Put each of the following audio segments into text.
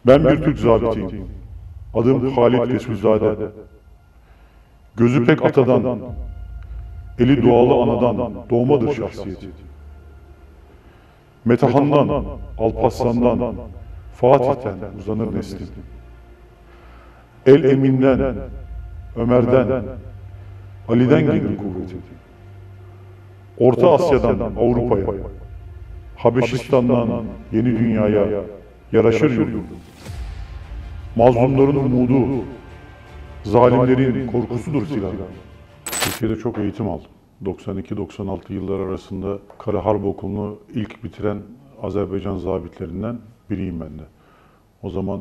Ben bir Türk zabitiyim. Adım Halit Resulzade. Gözü pek atadan, eli dualı anadan doğmadır şahsiyeti. Metehan'dan, Alparslan'dan, Fatih'ten uzanır neslin. El Emin'den, Ömer'den, Ali'den gelir kuvveti. Orta Asya'dan Avrupa'ya, Habeşistan'dan yeni dünyaya yaraşır yurdum. Mazlumların umudu, zalimlerin korkusudur silahı. Türkiye'de çok eğitim aldım. 92-96 yıllar arasında Kara Harp Okulu'nu ilk bitiren Azerbaycan zabitlerinden biriyim ben de. O zaman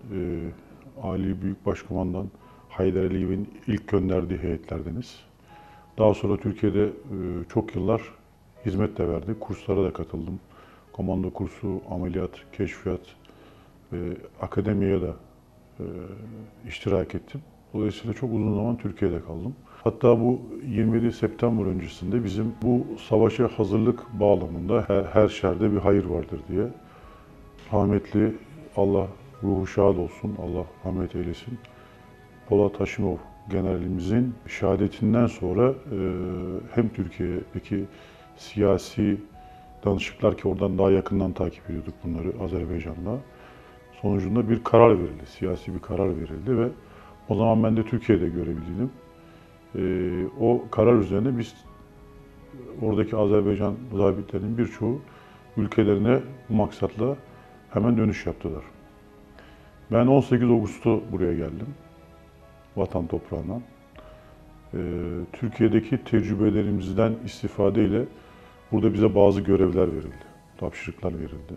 Ali Büyük Başkumandan Haydar Aliyev'in ilk gönderdiği heyetlerdeniz. Daha sonra Türkiye'de çok yıllar hizmet de verdik. Kurslara da katıldım. Komando kursu, ameliyat, keşfiyat ve akademiye de iştirak ettim. Dolayısıyla çok uzun zaman Türkiye'de kaldım. Hatta bu 27 September öncesinde bizim bu savaşa hazırlık bağlamında her şerde bir hayır vardır diye rahmetli, Allah ruhu şad olsun, Allah rahmet eylesin, Polat Haşimov generalimizin şehadetinden sonra hem Türkiye'deki siyasi danışıklar ki oradan daha yakından takip ediyorduk bunları Azerbaycan'da. Sonucunda bir karar verildi, siyasi bir karar verildi ve o zaman ben de Türkiye'de görevliydim. O karar üzerine biz oradaki Azerbaycan zabitlerinin birçoğu ülkelerine bu maksatla hemen dönüş yaptılar. Ben 18 Ağustos'ta buraya geldim, vatan toprağından. Türkiye'deki tecrübelerimizden istifadeyle burada bize bazı görevler verildi, tapşırıklar verildi.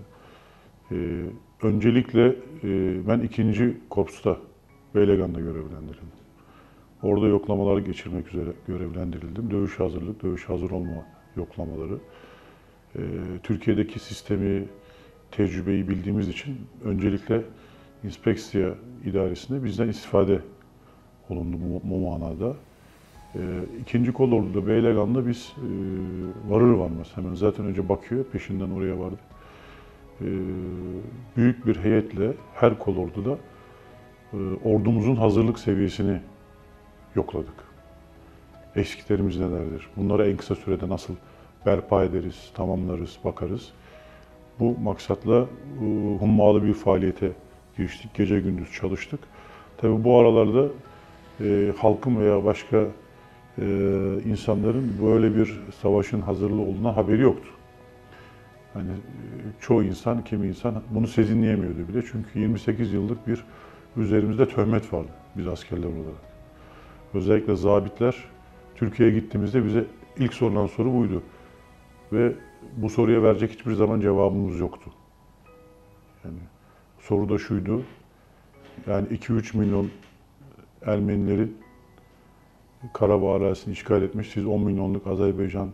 Öncelikle ben 2. Korps'ta, Beylegan'da görevlendirildim. Orada yoklamalar geçirmek üzere görevlendirildim. Dövüş hazırlık, dövüş hazır olma yoklamaları. Türkiye'deki sistemi, tecrübeyi bildiğimiz için öncelikle İnspeksiya İdaresi'nde bizden istifade olundu bu manada. 2. Kolordu'da, Beylegan'da biz varır varmaz hemen zaten önce Bakü'ye, peşinden oraya vardık. Büyük bir heyetle her kolorduda ordumuzun hazırlık seviyesini yokladık. Eksiklerimiz nelerdir? Bunları en kısa sürede nasıl berpa ederiz, tamamlarız, bakarız. Bu maksatla hummalı bir faaliyete giriştik. Gece gündüz çalıştık. Tabii bu aralarda halkın veya başka insanların böyle bir savaşın hazırlığı olduğuna haberi yoktu. Hani çoğu insan, kimi insan bunu sezinleyemiyordu bile. Çünkü 28 yıllık bir üzerimizde töhmet vardı biz askerler olarak. Özellikle zabitler Türkiye'ye gittiğimizde bize ilk sorulan soru buydu. Ve bu soruya verecek hiçbir zaman cevabımız yoktu. Yani soru da şuydu. Yani 2-3 milyon Ermenilerin Karabağ arazisini işgal etmiş. Siz 10 milyonluk Azerbaycan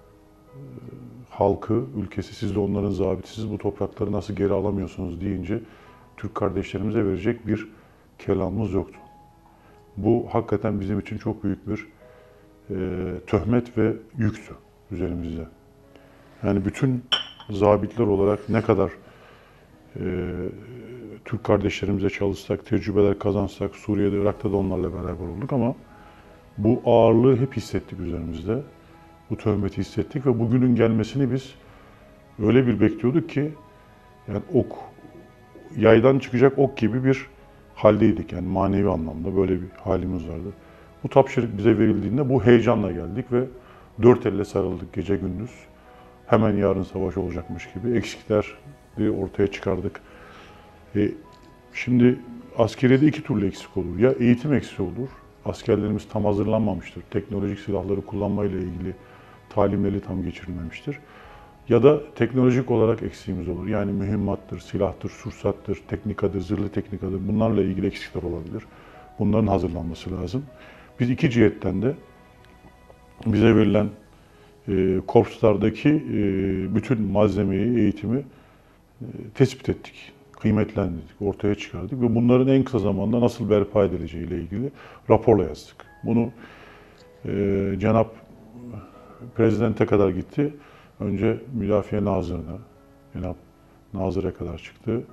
halkı, ülkesi, siz de onların zabiti, siz bu toprakları nasıl geri alamıyorsunuz deyince Türk kardeşlerimize verecek bir kelamımız yoktu. Bu hakikaten bizim için çok büyük bir töhmet ve yüktü üzerimizde. Yani bütün zabitler olarak ne kadar Türk kardeşlerimize çalışsak, tecrübeler kazansak, Suriye'de, Irak'ta da onlarla beraber olduk ama bu ağırlığı hep hissettik üzerimizde. Bu töhmeti hissettik ve bugünün gelmesini biz öyle bir bekliyorduk ki yani yaydan çıkacak ok gibi bir haldeydik. Yani manevi anlamda böyle bir halimiz vardı. Bu tapşırık bize verildiğinde bu heyecanla geldik ve dört elle sarıldık gece gündüz. Hemen yarın savaş olacakmış gibi eksikleri ortaya çıkardık. Şimdi askeriyede iki türlü eksik olur. Ya eğitim eksiği olur. Askerlerimiz tam hazırlanmamıştır. Teknolojik silahları kullanmayla ilgili talimleri tam geçirilmemiştir. Ya da teknolojik olarak eksiğimiz olur. Yani mühimmattır, silahtır, sursattır, teknikadır, zırhlı teknikadır. Bunlarla ilgili eksikler olabilir. Bunların hazırlanması lazım. Biz iki cihetten de bize verilen korpslardaki bütün malzemeyi, eğitimi tespit ettik, kıymetlendirdik, ortaya çıkardık ve bunların en kısa zamanda nasıl berpa edileceği ile ilgili raporla yazdık. Bunu Cenab Prezident'e kadar gitti. Önce Müdafiye Nazırı'na, Cenab Nazır'a kadar çıktı.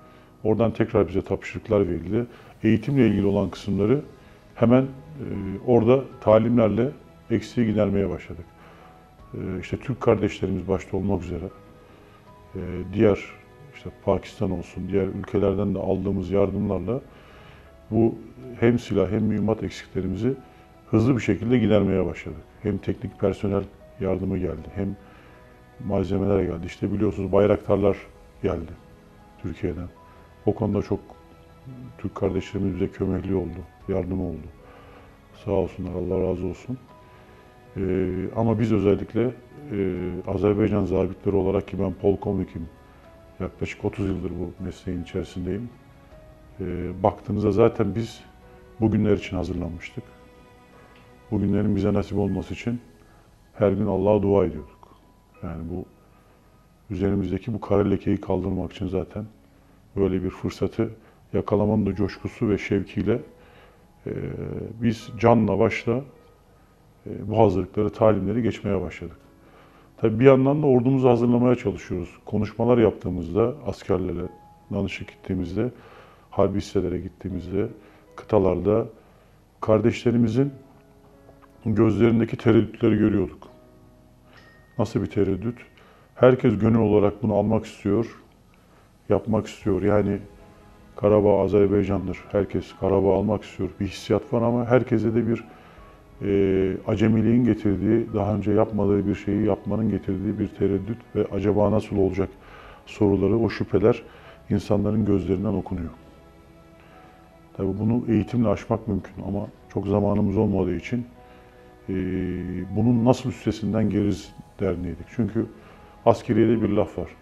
Oradan tekrar bize tapşırıklar verildi. Eğitimle ilgili olan kısımları hemen orada talimlerle eksiği gidermeye başladık. İşte Türk kardeşlerimiz başta olmak üzere diğer işte Pakistan olsun, diğer ülkelerden de aldığımız yardımlarla bu hem silah hem mühimmat eksiklerimizi hızlı bir şekilde gidermeye başladık. Hem teknik personel yardımı geldi, hem malzemeler geldi. İşte biliyorsunuz Bayraktarlar geldi Türkiye'den. O konuda çok Türk kardeşlerimiz bize kömekli oldu, yardımı oldu. Sağ olsunlar, Allah razı olsun. Ama biz özellikle Azerbaycan zabitleri olarak, ki ben Polkovnikim, yaklaşık 30 yıldır bu mesleğin içerisindeyim. Baktığınızda zaten biz bugünler için hazırlanmıştık. Bugünlerin bize nasip olması için her gün Allah'a dua ediyorduk. Yani bu üzerimizdeki bu kara lekeyi kaldırmak için zaten böyle bir fırsatı yakalamanın da coşkusu ve şevkiyle biz canla başla bu hazırlıkları, talimleri geçmeye başladık. Tabii bir yandan da ordumuzu hazırlamaya çalışıyoruz. Konuşmalar yaptığımızda, askerlerle danışık gittiğimizde, harbi hisselere gittiğimizde, kıtalarda kardeşlerimizin gözlerindeki tereddütleri görüyorduk. Nasıl bir tereddüt? Herkes gönül olarak bunu almak istiyor, yapmak istiyor. Yani Karabağ Azerbaycan'dır. Herkes Karabağ almak istiyor. Bir hissiyat var ama herkese de bir acemiliğin getirdiği, daha önce yapmadığı bir şeyi yapmanın getirdiği bir tereddüt ve acaba nasıl olacak soruları, o şüpheler insanların gözlerinden okunuyor. Tabii bunu eğitimle aşmak mümkün ama çok zamanımız olmadığı için bunun nasıl üstesinden geliriz derdindeydik. Çünkü askeriyede bir laf var.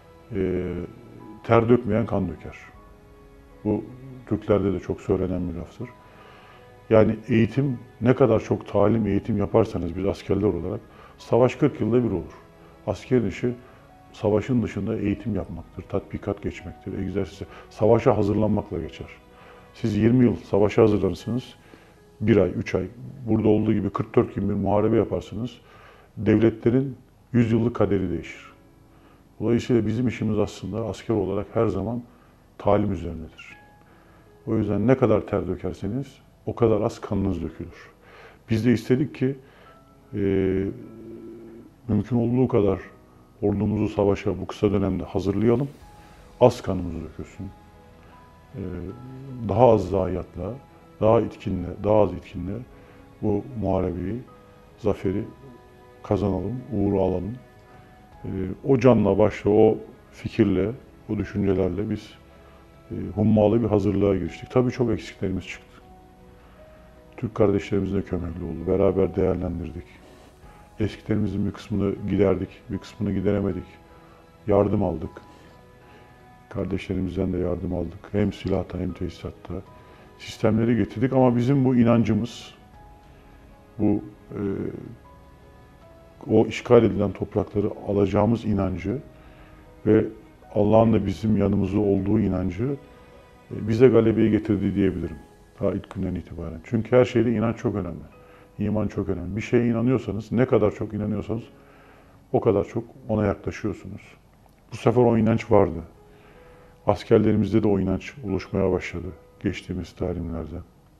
Ter dökmeyen kan döker. Bu Türklerde de çok söylenen bir laftır. Yani eğitim, ne kadar çok talim, eğitim yaparsanız biz askerler olarak, savaş 40 yılda bir olur. Askerin işi savaşın dışında eğitim yapmaktır, tatbikat geçmektir, egzersiz, savaşa hazırlanmakla geçer. Siz 20 yıl savaşa hazırlanırsınız, 1 ay, 3 ay, burada olduğu gibi 44 gün bir muharebe yaparsınız, devletlerin 100 yıllık kaderi değişir. Dolayısıyla bizim işimiz aslında asker olarak her zaman talim üzerinedir. O yüzden ne kadar ter dökerseniz o kadar az kanınız dökülür. Biz de istedik ki mümkün olduğu kadar ordumuzu savaşa bu kısa dönemde hazırlayalım. Az kanımız dökülsün. Daha az zayiatla, daha itkinle, daha az itkinle bu muharebeyi, zaferi kazanalım, uğuru alalım. O canla başla, o fikirle, o düşüncelerle biz hummalı bir hazırlığa giriştik. Tabii çok eksiklerimiz çıktı. Türk kardeşlerimiz de kömekli oldu. Beraber değerlendirdik. Eksiklerimizin bir kısmını giderdik, bir kısmını gideremedik. Yardım aldık. Kardeşlerimizden de yardım aldık. Hem silahta hem tesisatta. Sistemleri getirdik ama bizim bu inancımız, bu o işgal edilen toprakları alacağımız inancı ve Allah'ın da bizim yanımızda olduğu inancı bize galebeyi getirdi diyebilirim. Daha ilk günden itibaren. Çünkü her şeyde inanç çok önemli. İman çok önemli. Bir şeye inanıyorsanız, ne kadar çok inanıyorsanız o kadar çok ona yaklaşıyorsunuz. Bu sefer o inanç vardı. Askerlerimizde de o inanç oluşmaya başladı geçtiğimiz talimlerde.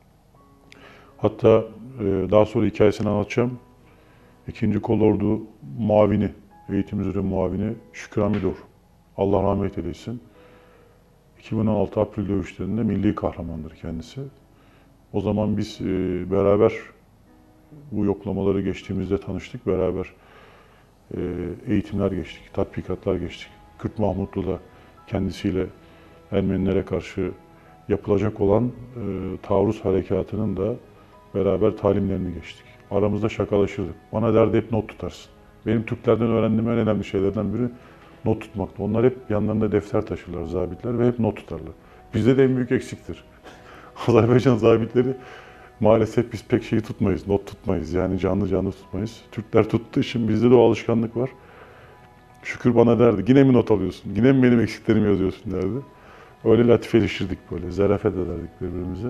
Hatta daha sonra hikayesini anlatacağım. 2. Kolordu muavini, eğitim müdürü muavini Şükrü Hamidor. Allah rahmet eylesin. 2016 April dövüşlerinde milli kahramandır kendisi. O zaman biz beraber bu yoklamaları geçtiğimizde tanıştık. Beraber eğitimler geçtik, tatbikatlar geçtik. Kürt Mahmutlu'da kendisiyle Ermenilere karşı yapılacak olan taarruz harekatının da beraber talimlerini geçtik. Aramızda şakalaşırdık. Bana derdi hep not tutarsın. Benim Türklerden öğrendiğim en önemli şeylerden biri not tutmaktı. Onlar hep yanlarında defter taşırlar zabitler ve hep not tutarlar. Bizde de en büyük eksiktir. Azerbaycan zabitleri maalesef biz pek şeyi tutmayız, not tutmayız. Yani canlı canlı tutmayız. Türkler tuttuğu için bizde de o alışkanlık var. Şükür bana derdi, yine mi not alıyorsun? Yine mi benim eksiklerimi yazıyorsun derdi. Öyle latifeleşirdik böyle, zarafet ederdik birbirimize.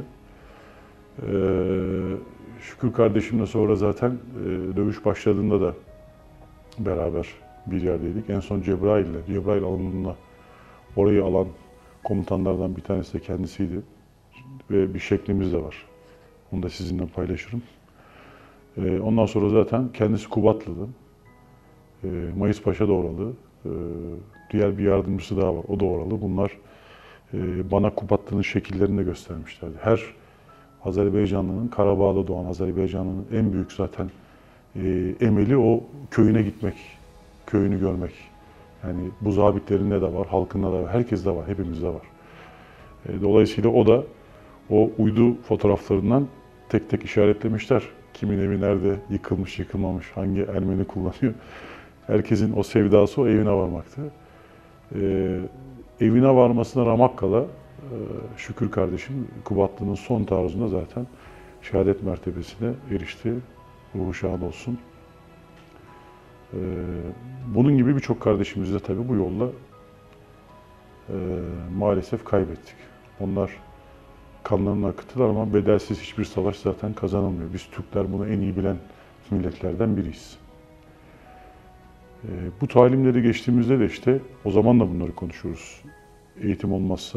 Şükür kardeşimle sonra zaten dövüş başladığında da beraber bir yerdeydik. En son Cebrail alanına orayı alan Komutanlardan bir tanesi de kendisiydi. Ve bir şeklimiz de var. Onu da sizinle paylaşırım. Ondan sonra zaten kendisi Kubatlı'dı. Mayıs Paşa da oralı. Diğer bir yardımcısı daha var. O da oralı. Bunlar bana Kubatlı'nın şekillerini de göstermişlerdi. Her Azerbaycanlı'nın, Karabağ'da doğan Azerbaycanlı'nın en büyük zaten emeli o köyüne gitmek, köyünü görmek. Yani bu zabitlerinde de var, halkında da var, herkeste var, hepimizde var. Dolayısıyla o da o uydu fotoğraflarından tek tek işaretlemişler. Kimin evi nerede, yıkılmış, yıkılmamış, hangi Ermeni kullanıyor. Herkesin o sevdası o evine varmaktı. Evine varmasına ramak kala Şükür kardeşim Kubatlı'nın son taarruzunda zaten şehadet mertebesine erişti. Ruhu şad olsun. Bunun gibi birçok kardeşimizi de tabii bu yolla maalesef kaybettik. Onlar kanlarını akıttılar ama bedelsiz hiçbir savaş zaten kazanılmıyor. Biz Türkler bunu en iyi bilen milletlerden biriyiz. Bu talimleri geçtiğimizde de işte o zaman da bunları konuşuyoruz. Eğitim olmazsa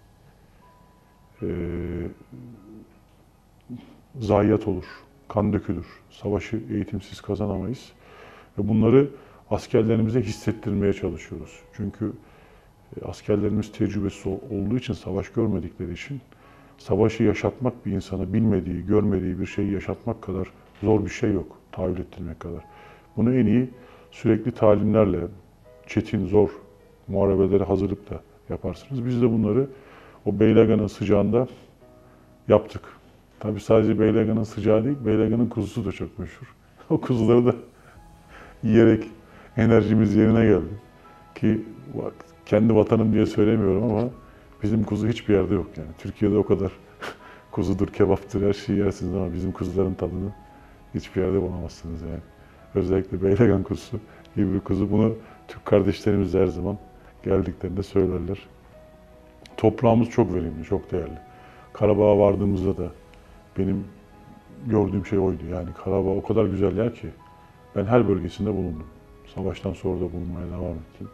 zayiat olur, kan dökülür. Savaşı eğitimsiz kazanamayız. Ve bunları askerlerimize hissettirmeye çalışıyoruz. Çünkü askerlerimiz tecrübesiz olduğu için, savaş görmedikleri için savaşı yaşatmak bir insana bilmediği, görmediği bir şeyi yaşatmak kadar zor bir şey yok. Tahayyül ettirmek kadar. Bunu en iyi sürekli talimlerle, çetin, zor muharebelere hazırlıkla yaparsınız. Biz de bunları o Beylerbeyi'nin sıcağında yaptık. Tabii sadece Beylerbeyi'nin sıcağı değil, Beylerbeyi'nin kuzusu da çok meşhur. O kuzuları da yiyerek enerjimiz yerine geldi. Ki kendi vatanım diye söylemiyorum ama bizim kuzu hiçbir yerde yok yani. Türkiye'de o kadar kuzudur, kebaptır, her şeyi yersiniz ama bizim kuzuların tadını hiçbir yerde bulamazsınız yani. Özellikle Beylerbeyi kuzusu gibi bir kuzu. Bunu Türk kardeşlerimiz her zaman geldiklerinde söylerler. Toprağımız çok verimli, çok değerli. Karabağ'a vardığımızda da benim gördüğüm şey oydu. Yani Karabağ o kadar güzel yer ki ben her bölgesinde bulundum. Savaştan sonra da bulunmaya devam ettim.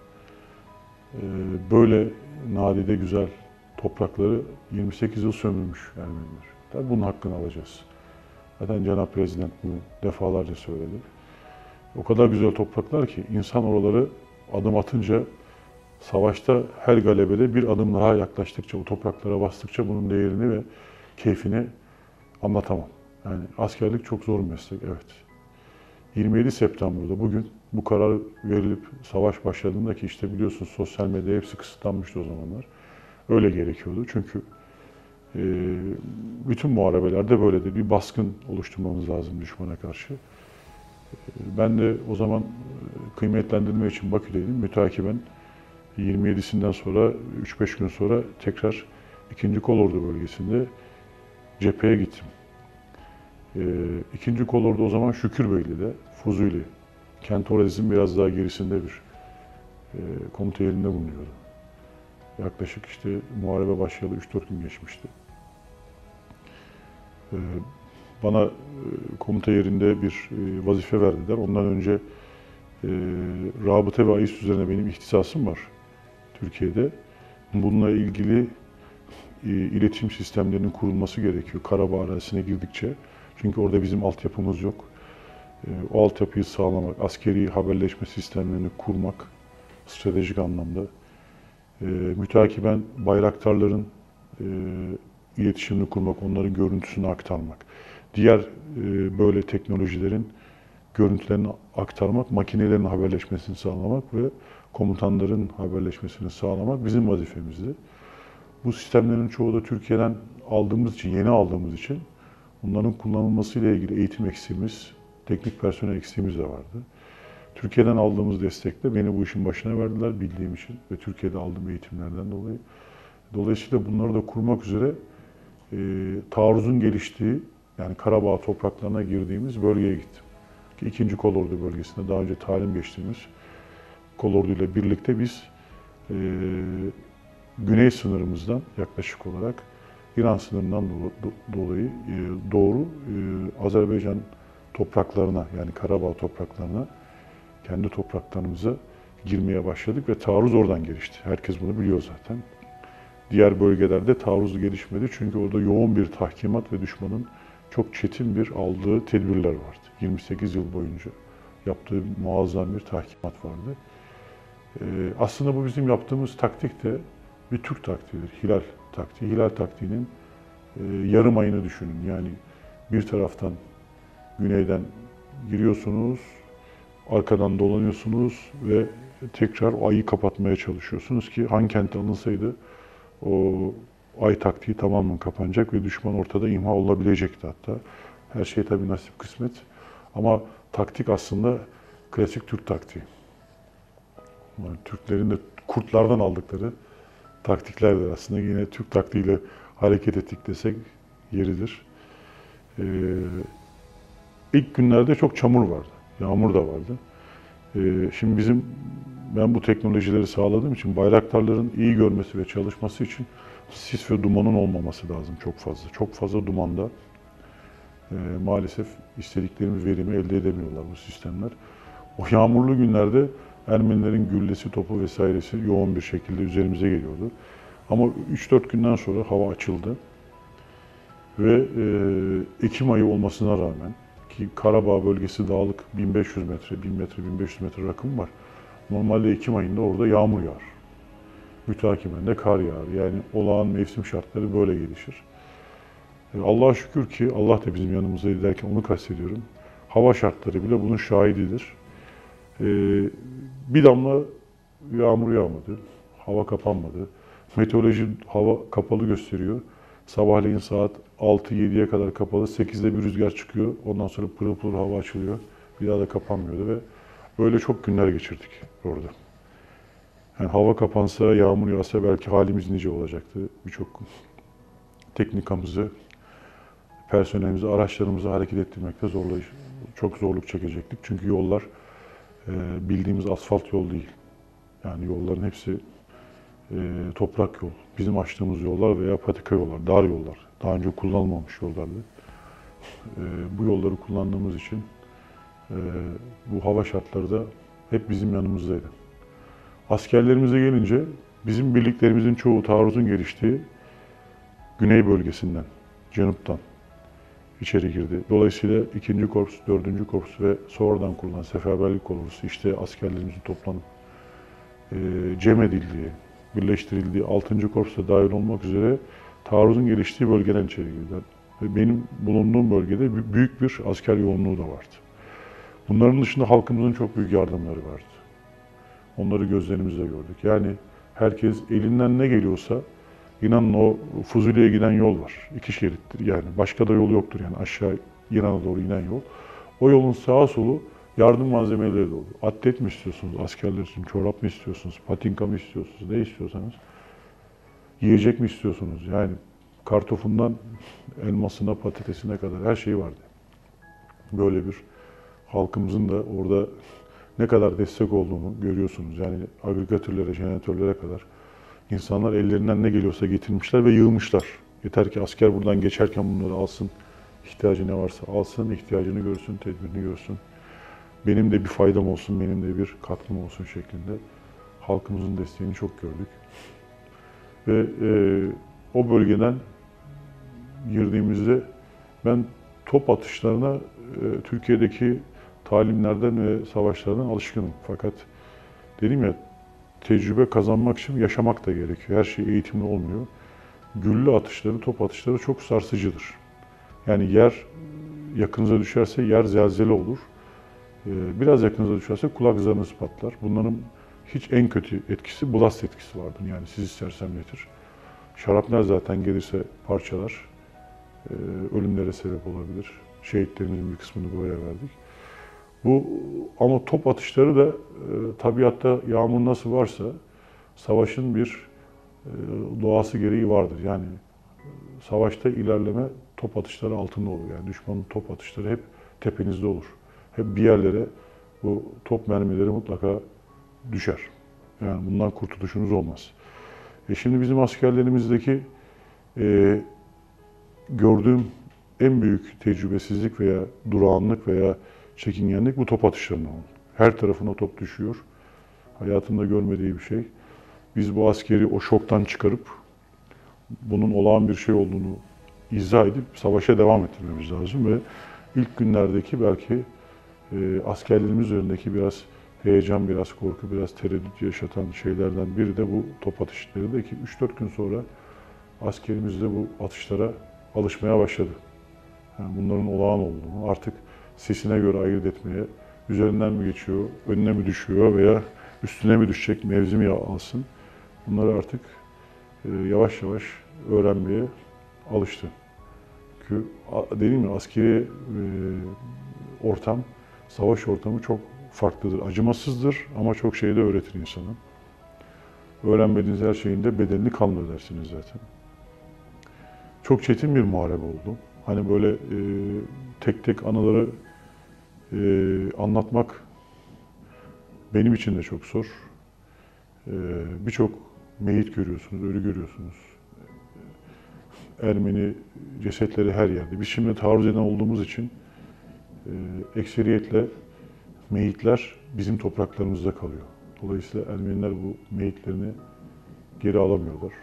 Böyle nadide güzel toprakları 28 yıl sömürmüş Ermeniler. Tabii bunun hakkını alacağız. Zaten Cenab-ı Prezident bunu defalarca söyledi. O kadar güzel topraklar ki insan oraları adım atınca, savaşta her galebede bir adım daha yaklaştıkça, o topraklara bastıkça bunun değerini ve keyfini anlatamam. Yani askerlik çok zor bir meslek, evet. 27 September'da bugün bu karar verilip savaş başladığında ki işte biliyorsunuz sosyal medya hepsi kısıtlanmıştı o zamanlar. Öyle gerekiyordu çünkü bütün muharebelerde böyledir. Bir baskın oluşturmamız lazım düşmana karşı. Ben de o zaman kıymetlendirme için Bakü'deydim. Mütakiben 27'sinden sonra 3-5 gün sonra tekrar 2. Kolordu bölgesinde cepheye gittim. 2. Kolordu o zaman Şükürbeyli'de, Fuzuli, Kent Orez'in biraz daha gerisinde bir komuta yerinde bulunuyordu. Yaklaşık işte muharebe başlayalı 3-4 gün geçmişti. Bana komuta yerinde bir vazife verdiler. Ondan önce rabıta ve AİS üzerine benim ihtisasım var Türkiye'de. Bununla ilgili iletişim sistemlerinin kurulması gerekiyor Karabağ arazisine girdikçe. Çünkü orada bizim altyapımız yok. O altyapıyı sağlamak, askeri haberleşme sistemlerini kurmak stratejik anlamda. Mütakiben bayraktarların iletişimini kurmak, onların görüntüsünü aktarmak. Diğer böyle teknolojilerin görüntülerini aktarmak, makinelerin haberleşmesini sağlamak ve komutanların haberleşmesini sağlamak bizim vazifemizdi. Bu sistemlerin çoğu da Türkiye'den aldığımız için, yeni aldığımız için bunların kullanılmasıyla ilgili eğitim eksiğimiz, teknik personel eksiğimiz de vardı. Türkiye'den aldığımız destekle beni bu işin başına verdiler bildiğim için ve Türkiye'de aldığım eğitimlerden dolayı. Dolayısıyla bunları da kurmak üzere taarruzun geliştiği, yani Karabağ topraklarına girdiğimiz bölgeye gittim. Ki 2. Kolordu bölgesinde daha önce talim geçtiğimiz kolordu ile birlikte biz güney sınırımızdan yaklaşık olarak İran sınırından dolayı doğru Azerbaycan topraklarına, yani Karabağ topraklarına, kendi topraklarımıza girmeye başladık ve taarruz oradan gelişti. Herkes bunu biliyor zaten. Diğer bölgelerde taarruz gelişmedi. Çünkü orada yoğun bir tahkimat ve düşmanın çok çetin bir aldığı tedbirler vardı. 28 yıl boyunca yaptığı muazzam bir tahkimat vardı. Aslında bu bizim yaptığımız taktik de bir Türk taktiğidir. Hilal taktiği. Hilal taktiğinin yarım ayını düşünün. Yani bir taraftan güneyden giriyorsunuz, arkadan dolanıyorsunuz ve tekrar o ayı kapatmaya çalışıyorsunuz ki Hankent alınsaydı o ay taktiği tamamen kapanacak ve düşman ortada imha olabilecekti hatta. Her şey tabii nasip kısmet. Ama taktik aslında klasik Türk taktiği. Yani Türklerin de kurtlardan aldıkları taktiklerdir aslında. Yine Türk taktiğiyle hareket ettik desek yeridir. İlk günlerde çok çamur vardı. Yağmur da vardı. Şimdi ben bu teknolojileri sağladığım için bayraktarların iyi görmesi ve çalışması için sis ve dumanın olmaması lazım çok fazla. Çok fazla dumanda maalesef istediklerimiz verimi elde edemiyorlar bu sistemler. O yağmurlu günlerde Ermenilerin güllesi, topu vesairesi yoğun bir şekilde üzerimize geliyordu. Ama 3-4 günden sonra hava açıldı. Ve Ekim ayı olmasına rağmen ki Karabağ bölgesi dağlık 1500 metre, 1000 metre, 1500 metre rakım var. Normalde Ekim ayında orada yağmur yağar. Mütakiben de kar yağar. Yani olağan mevsim şartları böyle gelişir. Allah'a şükür ki Allah da bizim yanımızdaydı derken onu kastediyorum. Hava şartları bile bunun şahididir. Bir damla yağmur yağmadı. Hava kapanmadı. Meteoroloji hava kapalı gösteriyor. Sabahleyin saat 6-7'ye kadar kapalı. 8'de bir rüzgar çıkıyor. Ondan sonra pırıl pırıl hava açılıyor. Bir daha da kapanmıyordu ve böyle çok günler geçirdik orada. Yani hava kapansa, yağmur yağsa belki halimiz nice olacaktı. Birçok teknikamızı, personelimizi, araçlarımızı hareket ettirmekte çok zorluk çekecektik. Çünkü yollar bildiğimiz asfalt yol değil. Yani yolların hepsi toprak yol. Bizim açtığımız yollar veya patika yollar, dar yollar. Daha önce kullanılmamış yollardı. Bu yolları kullandığımız için bu hava şartları da hep bizim yanımızdaydı. Askerlerimize gelince bizim birliklerimizin çoğu taarruzun geliştiği güney bölgesinden, Canup'tan içeri girdi. Dolayısıyla 2. Korpus, 4. Korpus ve sonradan kurulan Seferberlik Kolonusu işte askerlerimizin toplanıp cem edildiği, birleştirildiği 6. Korpus'a dahil olmak üzere taarruzun geliştiği bölgeden içeri girdiler. Ve benim bulunduğum bölgede büyük bir asker yoğunluğu da vardı. Bunların dışında halkımızın çok büyük yardımları vardı. Onları gözlerimizle gördük. Yani herkes elinden ne geliyorsa, İnanın o Fuzuli'ye giden yol var. 2 şerittir yani. Başka da yol yoktur yani aşağı İran'a doğru inen yol. O yolun sağa solu yardım malzemeleri dolu. Atlet mi istiyorsunuz askerler için? Çorap mı istiyorsunuz? Patinka mı istiyorsunuz? Ne istiyorsanız. Yiyecek mi istiyorsunuz? Yani kartofundan elmasına, patatesine kadar her şey vardı. Böyle bir halkımızın da orada ne kadar destek olduğunu görüyorsunuz. Yani agregatörlere, jeneratörlere kadar İnsanlar ellerinden ne geliyorsa getirmişler ve yığmışlar. Yeter ki asker buradan geçerken bunları alsın, ihtiyacı ne varsa alsın, ihtiyacını görsün, tedbirini görsün. Benim de bir faydam olsun, benim de bir katkım olsun şeklinde halkımızın desteğini çok gördük. Ve o bölgeden girdiğimizde ben top atışlarına Türkiye'deki talimlerden ve savaşlardan alışkınım. Fakat dedim ya, tecrübe kazanmak için yaşamak da gerekiyor. Her şey eğitimli olmuyor. Güllü atışları, top atışları çok sarsıcıdır. Yani yer yakınıza düşerse yer zelzele olur. Biraz yakınıza düşerse kulak zarınız patlar. Bunların hiç en kötü etkisi blast etkisi vardır. Yani sizi sersemletir. Şarapnel zaten gelirse parçalar. Ölümlere sebep olabilir. Şehitlerimizin bir kısmını böyle verdik. Ama top atışları da tabiatta yağmur nasıl varsa savaşın bir doğası gereği vardır. Yani savaşta ilerleme top atışları altında olur. Yani düşmanın top atışları hep tepenizde olur. Hep bir yerlere bu top mermileri mutlaka düşer. Yani bundan kurtuluşunuz olmaz. Şimdi bizim askerlerimizdeki gördüğüm en büyük tecrübesizlik veya durağanlık veya çekingenlik bu top atışlarına oldu. Her tarafına top düşüyor. Hayatında görmediği bir şey. Biz bu askeri o şoktan çıkarıp bunun olağan bir şey olduğunu izah edip savaşa devam ettirmemiz lazım ve ilk günlerdeki belki askerlerimiz üzerindeki biraz heyecan, biraz korku, biraz tereddüt yaşatan şeylerden biri de bu top atışlarıydı ki 3-4 gün sonra askerimiz de bu atışlara alışmaya başladı. Yani bunların olağan olduğunu, artık sesine göre ayırt etmeye, üzerinden mi geçiyor, önüne mi düşüyor veya üstüne mi düşecek, mevzi mi alsın, bunları artık yavaş yavaş öğrenmeye alıştı. Çünkü dediğim gibi askeri ortam, savaş ortamı çok farklıdır. Acımasızdır ama çok şey de öğretir insana. Öğrenmediğiniz her şeyin de bedelini kanla ödersiniz zaten. Çok çetin bir muharebe oldu. Hani böyle tek tek anıları anlatmak benim için de çok zor. Birçok meyit görüyorsunuz, ölü görüyorsunuz. Ermeni cesetleri her yerde. Biz şimdi taarruz eden olduğumuz için ekseriyetle meyitler bizim topraklarımızda kalıyor. Dolayısıyla Ermeniler bu meyitlerini geri alamıyorlar.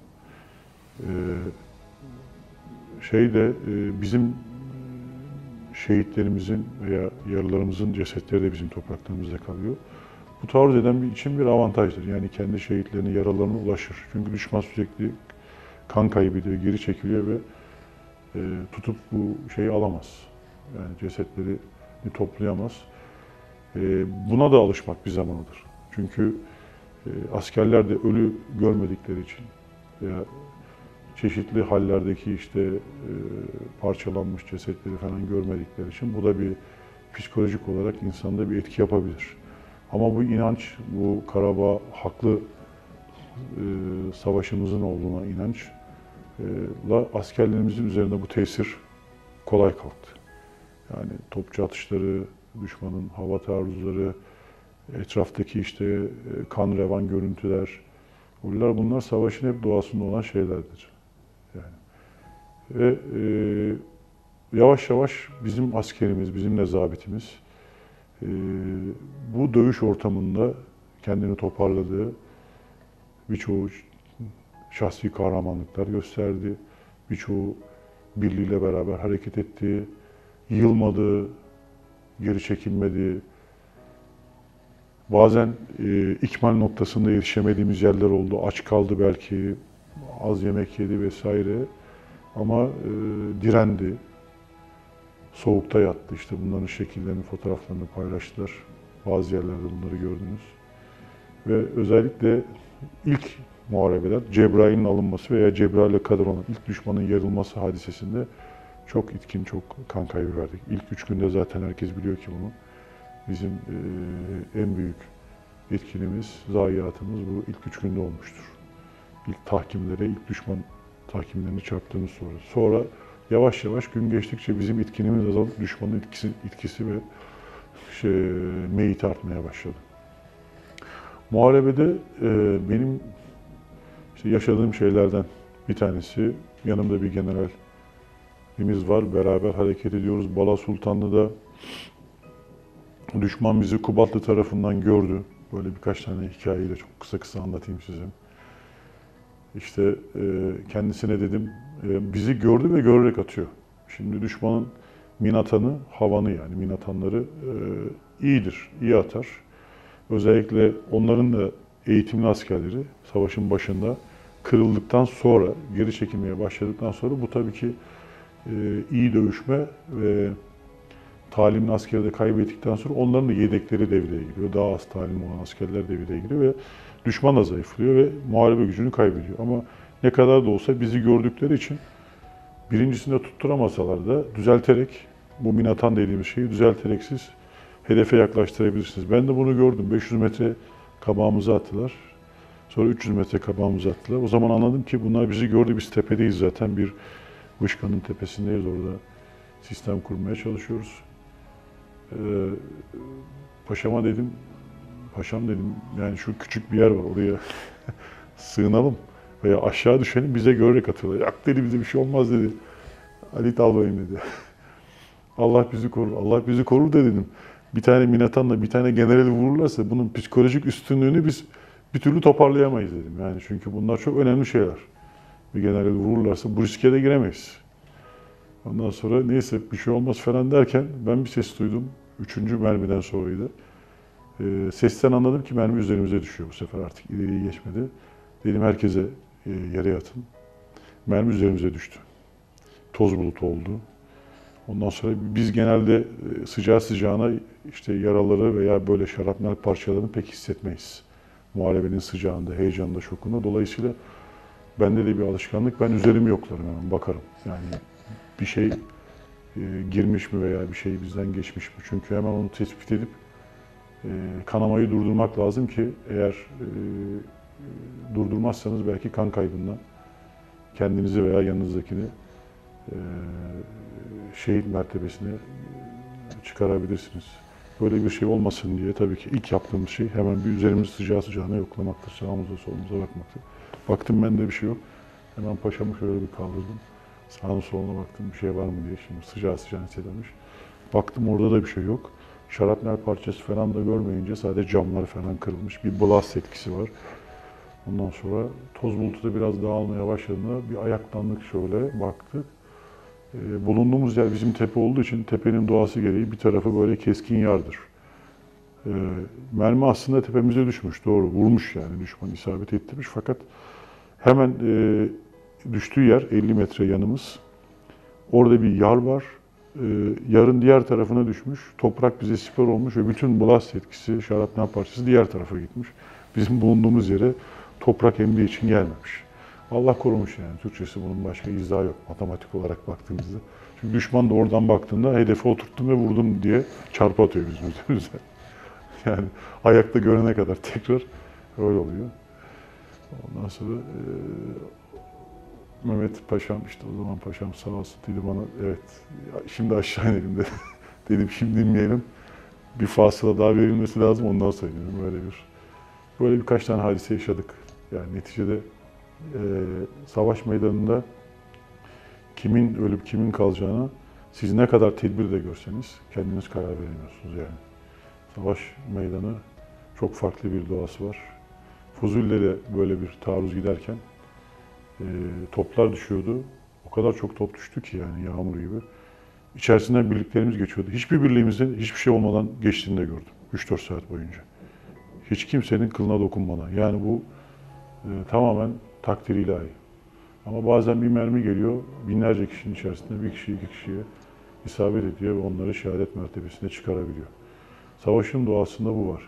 Bizim şehitlerimizin veya yaralılarımızın cesetleri de bizim topraklarımızda kalıyor. Bu taarruz eden için bir avantajdır. Yani kendi şehitlerine, yaralarına ulaşır. Çünkü düşman sürekli kan kaybediyor, geri çekiliyor ve tutup bu şeyi alamaz. Yani cesetleri toplayamaz. Buna da alışmak bir zamanıdır. Çünkü askerler de ölü görmedikleri için veya çeşitli hallerdeki parçalanmış cesetleri falan görmedikleri için bu da bir psikolojik olarak insanda bir etki yapabilir. Ama bu inanç, bu Karabağ haklı savaşımızın olduğuna inançla askerlerimizin üzerinde bu tesir kolay kalktı. Yani topçu atışları, düşmanın hava taarruzları, etraftaki kan revan görüntüler, bunlar savaşın hep doğasında olan şeylerdir. Yani. Ve yavaş yavaş bizim askerimiz, bizim nezabetimiz bu dövüş ortamında kendini toparladı. Birçoğu şahsi kahramanlıklar gösterdi. Birçoğu birliğiyle beraber hareket etti. Yılmadı, geri çekilmedi. Bazen ikmal noktasında yetişemediğimiz yerler oldu. Aç kaldı belki, az yemek yedi vesaire. Ama direndi. Soğukta yattı. Bunların şekillerini, fotoğraflarını paylaştılar. Bazı yerlerde bunları gördünüz. Ve özellikle ilk muharebeler, Cebrail'in alınması veya Cebrail'le kadar olan ilk düşmanın yarılması hadisesinde çok itkin, çok kan kaybı verdik. İlk 3 günde zaten herkes biliyor ki bunu. Bizim en büyük etkinimiz, zayiatımız bu ilk 3 günde olmuştur. İlk tahkimlere, ilk düşman tahkimlerini çarptığımız sonra. Sonra yavaş yavaş gün geçtikçe bizim etkinimiz azalıp düşmanın etkisi ve meyit artmaya başladı. Muharebede benim yaşadığım şeylerden bir tanesi, yanımda bir generalimiz var, beraber hareket ediyoruz. Bala Sultanlı'da düşman bizi Kubatlı tarafından gördü. Böyle birkaç tane hikayeyle çok kısa kısa anlatayım size. Kendisine dedim, bizi gördü ve görerek atıyor. Şimdi düşmanın minatanı, havanı yani minatanları iyidir, iyi atar. Özellikle onların da eğitimli askerleri savaşın başında kırıldıktan sonra, geri çekilmeye başladıktan sonra bu tabii ki iyi dövüşme ve talimli askeri de kaybettikten sonra onların da yedekleri devreye giriyor. Daha az talim olan askerler devreye giriyor ve düşman da zayıflıyor ve muharebe gücünü kaybediyor. Ama ne kadar da olsa bizi gördükleri için birincisinde tutturamasalar da düzelterek, bu minatan dediğimiz şeyi düzelterek siz hedefe yaklaştırabilirsiniz. Ben de bunu gördüm. 500 metre kabağımıza attılar. Sonra 300 metre kabağımıza attılar. O zaman anladım ki bunlar bizi gördü. Biz tepedeyiz zaten. Bir Vışkan'ın tepesindeyiz. Orada sistem kurmaya çalışıyoruz. Paşam dedim yani şu küçük bir yer var oraya sığınalım veya aşağı düşelim bize görerek atıyorlar. Yak dedi bize bir şey olmaz dedi. Ali albayım dedi. Allah bizi korur. Allah bizi korur da dedim. Bir tane minatanla bir tane generali vururlarsa bunun psikolojik üstünlüğünü biz bir türlü toparlayamayız dedim. Yani çünkü bunlar çok önemli şeyler. bir generali vururlarsa bu riske de giremeyiz. Ondan sonra neyse bir şey olmaz falan derken ben bir ses duydum. Üçüncü mermiden sonraydı. Sesten anladım ki mermi üzerimize düşüyor bu sefer artık ileriye geçmedi. Dedim herkese yere yatın. Mermi üzerimize düştü. Toz bulutu oldu. Ondan sonra biz genelde sıcağı sıcağına işte yaraları veya böyle şarapnel parçalarını pek hissetmeyiz. Muharebenin sıcağında, heyecanında, şokunda. Dolayısıyla bende de bir alışkanlık. Ben üzerimi yoklarım hemen bakarım. Yani bir şey girmiş mi veya bir şey bizden geçmiş mi? Çünkü hemen onu tespit edip kanamayı durdurmak lazım ki eğer durdurmazsanız belki kan kaybından kendinizi veya yanınızdakini şehit mertebesine çıkarabilirsiniz. Böyle bir şey olmasın diye tabii ki ilk yaptığımız şey hemen bir üzerimizi sıcağı sıcağına yoklamaktır. Sağımıza solumuza bakmaktır. Baktım bende bir şey yok. Hemen paşamı şöyle bir kaldırdım. Sağına soluna baktım bir şey var mı diye. Şimdi sıcağı sıcağına hissedilmiş. Baktım orada da bir şey yok. Şarapnel parçası falan da görmeyince sadece camlar falan kırılmış. Bir blast etkisi var. Ondan sonra toz bulutu da biraz dağılmaya başladığında bir ayaklandık şöyle baktık. Bulunduğumuz yer bizim tepe olduğu için tepenin doğası gereği bir tarafı böyle keskin yardır. Mermi aslında tepemize düşmüş, doğru. Vurmuş yani düşman isabet ettirmiş fakat hemen düştüğü yer 50 metre yanımız. Orada bir yar var. Yarın diğer tarafına düşmüş. Toprak bize siper olmuş ve bütün blast etkisi, şarapnel parçası diğer tarafa gitmiş. Bizim bulunduğumuz yere toprak emdiği için gelmemiş. Allah korumuş yani. Türkçesi bunun başka izahı yok matematik olarak baktığımızda. Çünkü düşman da oradan baktığında hedefe oturttum ve vurdum diye çarpı atıyor bizim üzerimize. Yani ayakta görene kadar tekrar öyle oluyor. Ondan sonra Mehmet Paşam işte o zaman paşam sağ olsun dedi bana evet şimdi aşağı inelim dedi. Dedim şimdi inmeyelim. Bir fasıla daha verilmesi lazım ondan sonra inelim. Böyle birkaç tane hadise yaşadık. Yani neticede savaş meydanında kimin ölüp kimin kalacağına siz ne kadar tedbir de görseniz kendiniz karar veremiyorsunuz yani. Savaş meydanı çok farklı bir doğası var. Fuzuli'de de böyle bir taarruz giderken toplar düşüyordu. O kadar çok top düştü ki yani yağmur gibi. İçerisinden birliklerimiz geçiyordu. Hiçbir birliğimizin hiçbir şey olmadan geçtiğini de gördüm. 3-4 saat boyunca. Hiç kimsenin kılına dokunmadan. Yani bu tamamen takdir ilahi. Ama bazen bir mermi geliyor, binlerce kişinin içerisinde bir kişi, iki kişiye isabet ediyor ve onları şehadet mertebesine çıkarabiliyor. Savaşın doğasında bu var.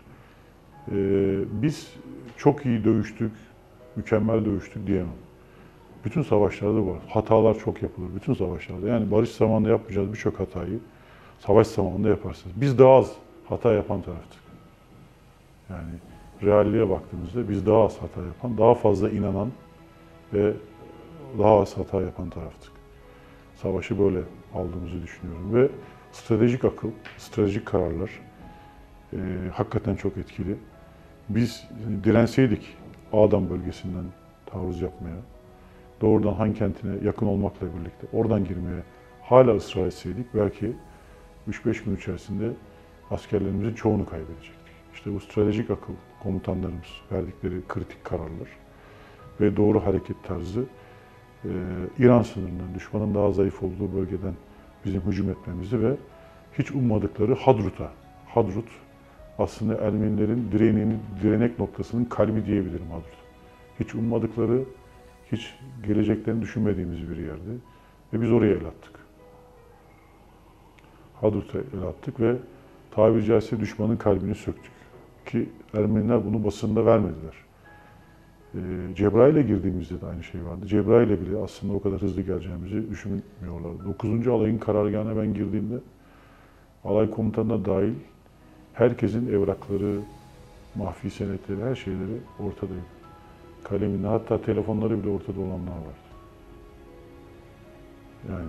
Biz çok iyi dövüştük, mükemmel dövüştük diyemem. Bütün savaşlarda bu var. Hatalar çok yapılır, bütün savaşlarda. Yani barış zamanında yapmayacağız birçok hatayı savaş zamanında yaparsınız. Biz daha az hata yapan taraftık. Yani realliğe baktığımızda biz daha az hata yapan, daha fazla inanan ve daha az hata yapan taraftık. Savaşı böyle aldığımızı düşünüyorum ve stratejik akıl, stratejik kararlar hakikaten çok etkili. Biz direnseydik Ağdam bölgesinden taarruz yapmaya, doğrudan Han kentine yakın olmakla birlikte oradan girmeye hala ısrar etseydik belki 3-5 gün içerisinde askerlerimizin çoğunu kaybedecektik. İşte bu stratejik akıl, komutanlarımız verdikleri kritik kararlar ve doğru hareket tarzı İran sınırından, düşmanın daha zayıf olduğu bölgeden bizim hücum etmemizi ve hiç ummadıkları Hadrut aslında Ermenilerin direnek noktasının kalbi diyebilirim Hadrut. Hiç ummadıkları, hiç geleceklerini düşünmediğimiz bir yerdi. Ve biz oraya el attık. Hadrut'a el attık ve tabiri caizse düşmanın kalbini söktük. Ki Ermeniler bunu basında vermediler. Cebrail'e girdiğimizde de aynı şey vardı. Cebrail'e bile aslında o kadar hızlı geleceğimizi düşünmüyorlardı. 9. alayın karargahına ben girdiğimde alay komutanına dahil herkesin evrakları, mahfi senetleri, her şeyleri ortadaydı. Kaleminde, hatta telefonları bile ortada olanlar vardı. Yani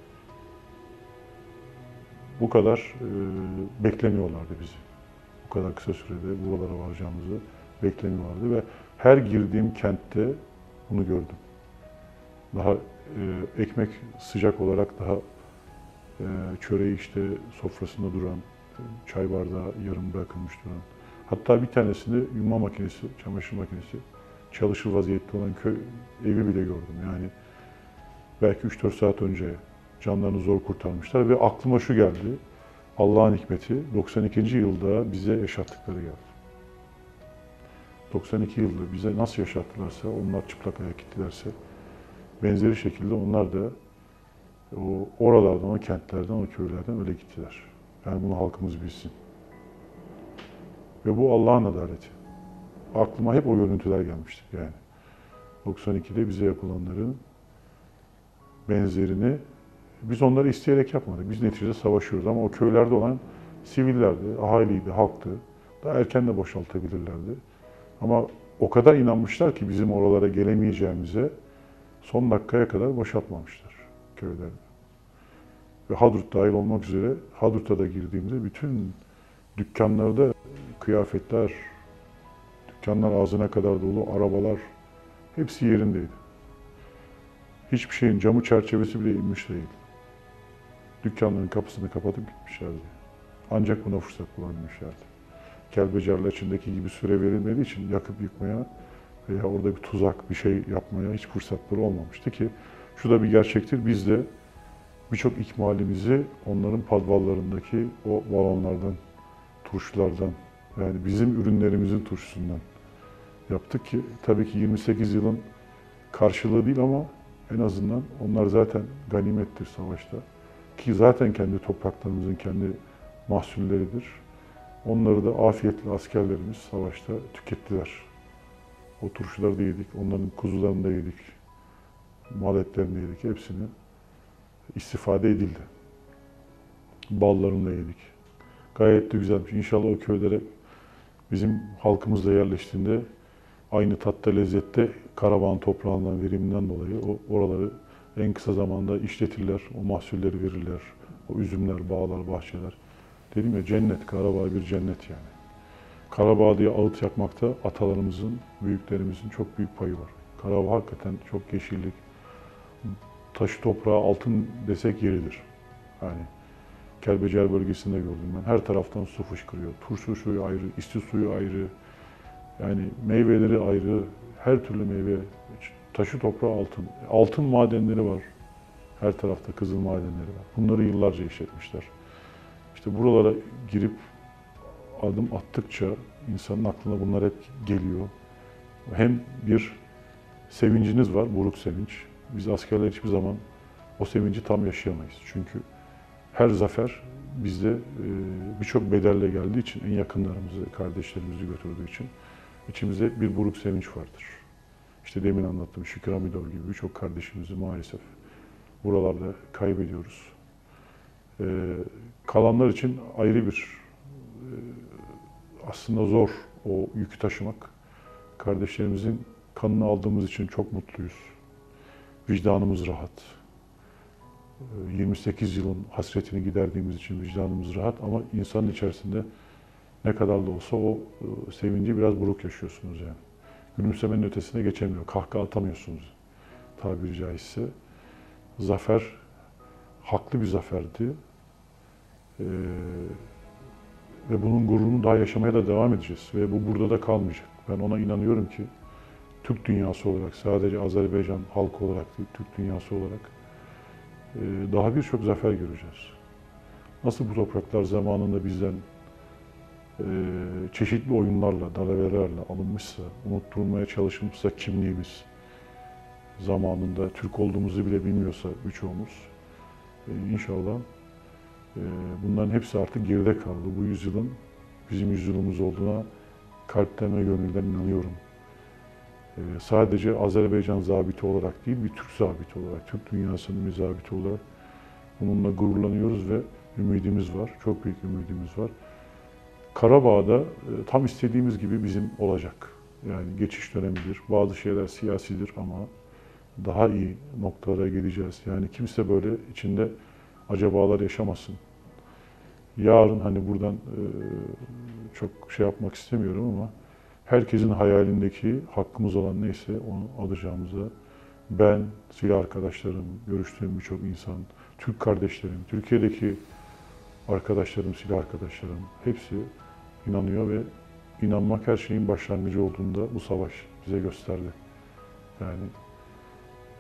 bu kadar beklemiyorlardı bizi. Bu kadar kısa sürede buralara varacağımızı beklemiyorlardı ve her girdiğim kentte bunu gördüm. Daha ekmek sıcak olarak daha çöreği işte sofrasında duran, çay bardağı yarım bırakılmış duran. Hatta bir tanesinde yuma makinesi, çamaşır makinesi çalışır vaziyette olan köy evi bile gördüm. Yani belki 3-4 saat önce canlarını zor kurtarmışlar ve aklıma şu geldi. Allah'ın hikmeti 92. yılda bize yaşattıkları geldi. 92 yılda bize nasıl yaşattılarsa, onlar çıplak ayak gittilerse, benzeri şekilde onlar da oralardan, o kentlerden, o köylerden öyle gittiler. Yani bunu halkımız bilsin. Ve bu Allah'ın adaleti. Aklıma hep o görüntüler gelmiştir yani. 92'de bize yapılanların benzerini biz onları isteyerek yapmadık. Biz neticede savaşıyoruz ama o köylerde olan sivillerdi, ahaliydi, halktı. Daha erken de boşaltabilirlerdi. Ama o kadar inanmışlar ki bizim oralara gelemeyeceğimize son dakikaya kadar boşaltmamışlar köylerini. Ve Hadrut dahil olmak üzere Hadrut'a da girdiğimde bütün dükkanlarda kıyafetler, dükkanlar ağzına kadar dolu, arabalar hepsi yerindeydi. Hiçbir şeyin camı çerçevesi bile inmiş değil. Dükkanların kapısını kapatıp gitmişlerdi. Ancak buna fırsat bulabilmişlerdi. Kelbecerler içindeki gibi süre verilmediği için yakıp yıkmaya veya orada bir tuzak, bir şey yapmaya hiç fırsatları olmamıştı ki şu da bir gerçektir. Biz de birçok ikmalimizi onların padvallarındaki o balonlardan, turşulardan yani bizim ürünlerimizin turşusundan yaptık ki tabii ki 28 yılın karşılığı değil ama en azından onlar zaten ganimettir savaşta. Ki zaten kendi topraklarımızın kendi mahsulleridir. Onları da afiyetle askerlerimiz savaşta tükettiler. O turşuları da yedik, onların kuzularını da yedik, mal etlerini de yedik, hepsini istifade edildi. Ballarını da yedik. Gayet de güzelmiş. İnşallah o köylere bizim halkımızla yerleştiğinde aynı tatta, lezzette Karabağ'ın toprağından, veriminden dolayı oraları en kısa zamanda işletirler, o mahsulleri verirler. O üzümler, bağlar, bahçeler. Dedim ya cennet, Karabağ bir cennet yani. Karabağ diye ağıt yakmakta atalarımızın, büyüklerimizin çok büyük payı var. Karabağ hakikaten çok yeşillik, taşı toprağı altın desek yeridir. Yani Kelbecer bölgesinde gördüm ben. Her taraftan su fışkırıyor. Turşu suyu ayrı, isti suyu ayrı. Yani meyveleri ayrı, her türlü meyve, taşı toprağı altın. Altın madenleri var. Her tarafta kızıl madenleri var. Bunları yıllarca işletmişler. İşte buralara girip adım attıkça insanın aklına bunlar hep geliyor. Hem bir sevinciniz var, buruk sevinç. Biz askerler hiçbir zaman o sevinci tam yaşayamayız. Çünkü her zafer bizde birçok bedelle geldiği için, en yakınlarımızı, kardeşlerimizi götürdüğü için içimizde bir buruk sevinç vardır. İşte demin anlattığım Şükür Hamidov gibi birçok kardeşimizi maalesef buralarda kaybediyoruz. Kalanlar için ayrı bir aslında zor o yükü taşımak. Kardeşlerimizin kanını aldığımız için çok mutluyuz. Vicdanımız rahat. 28 yılın hasretini giderdiğimiz için vicdanımız rahat ama insanın içerisinde ne kadar da olsa o sevinci biraz buruk yaşıyorsunuz yani. Gülümsemenin ötesine geçemiyor, kahkaha atamıyorsunuz tabiri caizse. Zafer haklı bir zaferdi. Ve bunun gururunu daha yaşamaya da devam edeceğiz. Ve bu burada da kalmayacak. Ben ona inanıyorum ki Türk dünyası olarak, sadece Azerbaycan halkı olarak değil, Türk dünyası olarak daha birçok zafer göreceğiz. Nasıl bu topraklar zamanında bizden çeşitli oyunlarla, dalaverelerle alınmışsa, unutturulmaya çalışılmışsa kimliğimiz, zamanında Türk olduğumuzu bile bilmiyorsa birçoğumuz, inşallah bunların hepsi artık geride kaldı. Bu yüzyılın bizim yüzyılımız olduğuna kalpten ve gönülden inanıyorum. Sadece Azerbaycan zabiti olarak değil, bir Türk zabiti olarak, Türk dünyasının bir zabiti olarak bununla gururlanıyoruz ve ümidimiz var, çok büyük ümidimiz var. Karabağ'da tam istediğimiz gibi bizim olacak. Yani geçiş dönemidir, bazı şeyler siyasidir ama daha iyi noktalara geleceğiz. Yani kimse böyle içinde acabalar yaşamasın. Yarın hani buradan çok şey yapmak istemiyorum ama herkesin hayalindeki hakkımız olan neyse onu alacağımıza ben, silah arkadaşlarım, görüştüğüm birçok insan, Türk kardeşlerim, Türkiye'deki arkadaşlarım, silah arkadaşlarım hepsi inanıyor ve inanmak her şeyin başlangıcı olduğunda bu savaş bize gösterdi. Yani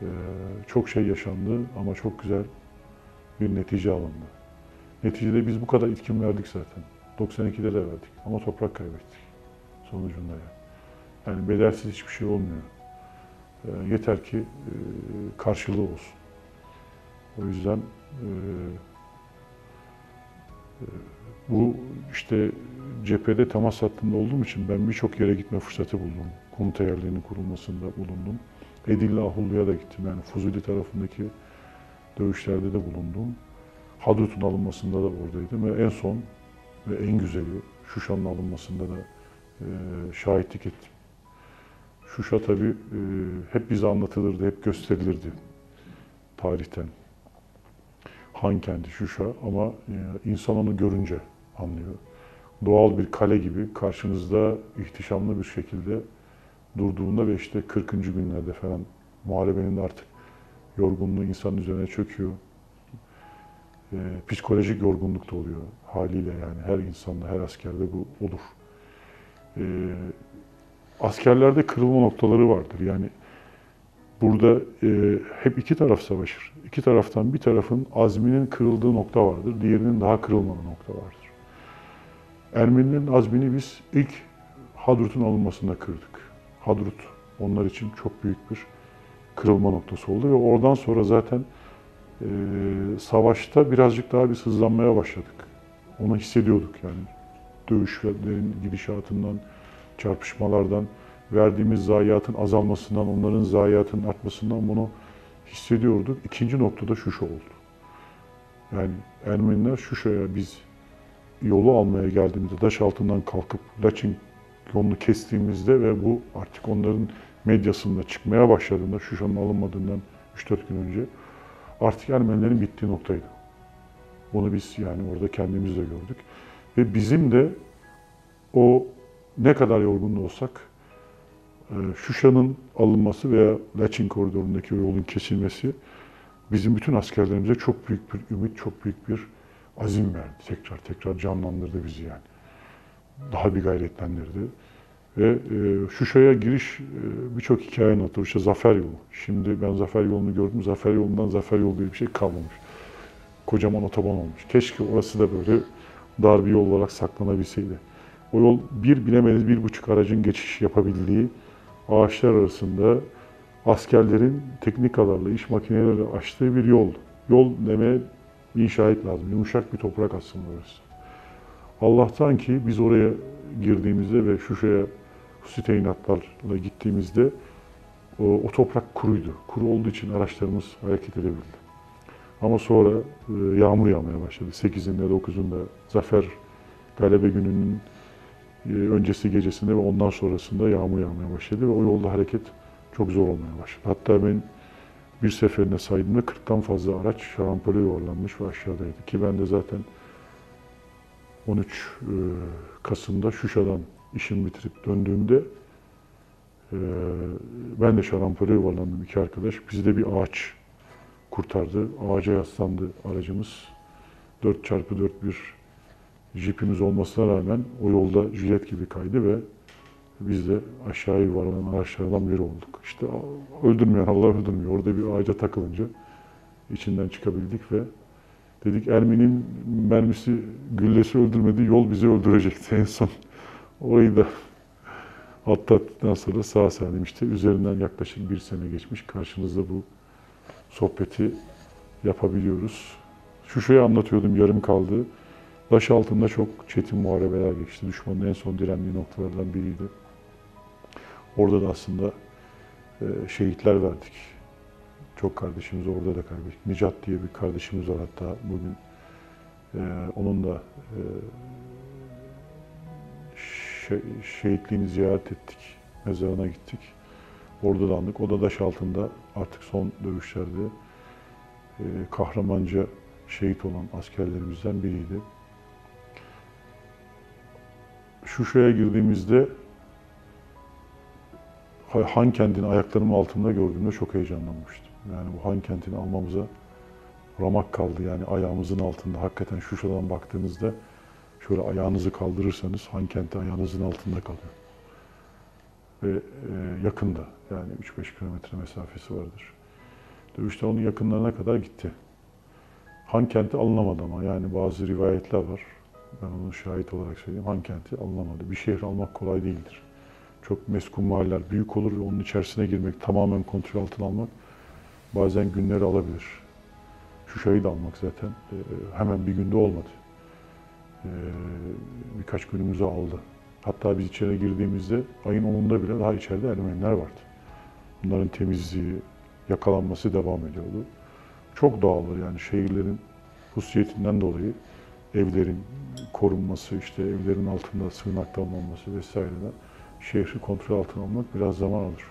Çok şey yaşandı ama çok güzel bir netice alındı. Neticede biz bu kadar itkin verdik zaten. 92'de de verdik ama toprak kaybettik sonucunda yani. Yani bedelsiz hiçbir şey olmuyor. Yeter ki karşılığı olsun. O yüzden bu işte cephede temas hattında olduğum için ben birçok yere gitme fırsatı buldum. Komuta yerlerinin kurulmasında bulundum. Edirne Ahullu'ya da gittim. Yani Fuzuli tarafındaki dövüşlerde de bulundum. Hadrut'un alınmasında da oradaydım ve en son ve en güzeli Şuşa'nın alınmasında da şahitlik ettim. Şuşa tabii hep bize anlatılırdı, hep gösterilirdi tarihten. Han kenti Şuşa ama insan onu görünce anlıyor. Doğal bir kale gibi karşınızda ihtişamlı bir şekilde durduğunda ve işte 40. günlerde falan muharebenin artık yorgunluğu insanın üzerine çöküyor. Psikolojik yorgunluk da oluyor haliyle yani her insanda, her askerde bu olur. Askerlerde kırılma noktaları vardır. Yani burada hep iki taraf savaşır. İki taraftan bir tarafın azminin kırıldığı nokta vardır, diğerinin daha kırılmadığı nokta vardır. Ermenilerin azmini biz ilk Hadrut'un alınmasında kırdık. Hadrut onlar için çok büyük bir kırılma noktası oldu ve oradan sonra zaten savaşta birazcık daha biz hızlanmaya başladık. Onu hissediyorduk yani. Dövüşlerin gidişatından, çarpışmalardan, verdiğimiz zayiatın azalmasından, onların zayiatının artmasından bunu hissediyorduk. İkinci noktada Şuşa oldu. Yani Ermeniler Şuşa'ya biz yolu almaya geldiğimizde, taş altından kalkıp Laçin yolunu kestiğimizde ve bu artık onların medyasında çıkmaya başladığında, Şuşa'nın alınmadığından 3-4 gün önce artık Ermenilerin bittiği noktaydı. Bunu biz yani orada kendimiz de gördük. Ve bizim de o ne kadar yorgun da olsak Şuşa'nın alınması veya Laçin koridorundaki o yolun kesilmesi bizim bütün askerlerimize çok büyük bir ümit, çok büyük bir azim verdi. Tekrar canlandırdı bizi yani. Daha bir gayretlendirdi. Ve Şuşa'ya giriş birçok hikaye anlatır. İşte Zafer Yolu. Şimdi ben Zafer Yolu'nu gördüm. Zafer Yolu'ndan Zafer Yolu diye bir şey kalmamış. Kocaman otoban olmuş. Keşke orası da böyle dar bir yol olarak saklanabilseydi. O yol bilemediniz 1,5 aracın geçiş yapabildiği ağaçlar arasında askerlerin teknikalarla, iş makineleriyle açtığı bir yoldu. Yol demeye bin şahit lazım. Yumuşak bir toprak aslında orası. Allah'tan ki biz oraya girdiğimizde ve Şuşa'ya hususi teyinatlarla gittiğimizde o toprak kuruydu. Kuru olduğu için araçlarımız hareket edebildi. Ama sonra yağmur yağmaya başladı. 8'inde, 9'unda Zafer Galebe gününün öncesi gecesinde ve ondan sonrasında yağmur yağmaya başladı ve o yolda hareket çok zor olmaya başladı. Hatta ben bir seferinde saydığımda 40'tan fazla araç şarampole yuvarlanmış ve aşağıdaydı. Ki ben de zaten 13 Kasım'da Şuşa'dan işimi bitirip döndüğümde ben de şarampole yuvarlandım, iki arkadaş. Bizi de bir ağaç kurtardı. Ağaca yaslandı aracımız. 4x4 bir jipimiz olmasına rağmen o yolda jilet gibi kaydı ve biz de aşağı yuvarlanan araçlardan biri olduk. İşte öldürmeyen Allah öldürmüyor. Orada bir ağaca takılınca içinden çıkabildik ve dedik Ermeni'nin mermisi, güllesi öldürmedi, yol bizi öldürecekti en son. Orayı da atlattıktan sonra sağ salim işte üzerinden yaklaşık 1 sene geçmiş. Karşınızda bu sohbeti yapabiliyoruz. Şuşa'yı anlatıyordum, yarım kaldı. Taş altında çok çetin muharebeler geçti. Düşmanın en son direndiği noktalardan biriydi. Orada da aslında şehitler verdik. Çok kardeşimizi orada da kaybettik. Nicat diye bir kardeşimiz var hatta bugün. Onun da şehitliğini ziyaret ettik. Mezarına gittik. Orada da andık. O da taş altında artık son dövüşlerde kahramanca şehit olan askerlerimizden biriydi. Şuşa'ya girdiğimizde Han kentini ayaklarımın altında gördüğümde çok heyecanlanmıştım. Yani bu Han kentini almamıza ramak kaldı. Yani ayağımızın altında. Hakikaten Şuşa'dan baktığınızda şöyle ayağınızı kaldırırsanız Han kenti ayağınızın altında kalıyor. Ve yakında yani 3-5 kilometre mesafesi vardır. Dövüşte onun yakınlarına kadar gitti. Han kenti alınamadı ama yani bazı rivayetler var. Ben onu şahit olarak söyleyeyim. Han kenti alınamadı. Bir şehir almak kolay değildir. Çok meskun mahalleler büyük olur ve onun içerisine girmek, tamamen kontrol altına almak bazen günleri alabilir. Şuşa'yı da almak zaten hemen bir günde olmadı. Birkaç günümüzü aldı. Hatta biz içeri girdiğimizde ayın 10'unda bile daha içeride Ermeniler vardı. Bunların temizliği, yakalanması devam ediyordu. Çok doğaldır yani şehirlerin hususiyetinden dolayı evlerin korunması, işte evlerin altında sığınakta olmaması vesaireden şehri kontrol altına almak biraz zaman alır.